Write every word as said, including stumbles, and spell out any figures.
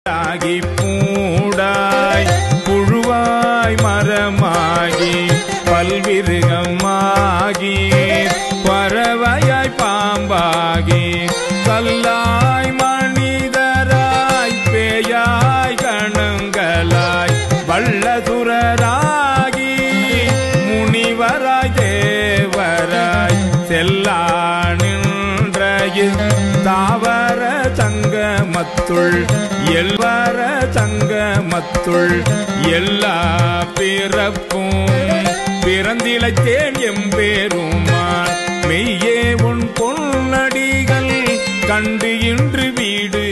ஆகி பூடாய் புழுவாய் மரமாகி பல்விருகமாகி பறவையாய் பாம்பாகி கல்லாய் மனிதராய் பேயாய் கணங்களாய் வல்லசுரராகி முனிவராய் தேவராய் செல்லா நின்றையில் தாவர சங்கமத்துள் எல்வர சங்கமத்துள் எல்லா பிறப்பும் பிறந்திழைத்தேன் எம்பேருமான் மெய்யே உன் பொன்னடிகள் கண்டு இன்று வீடு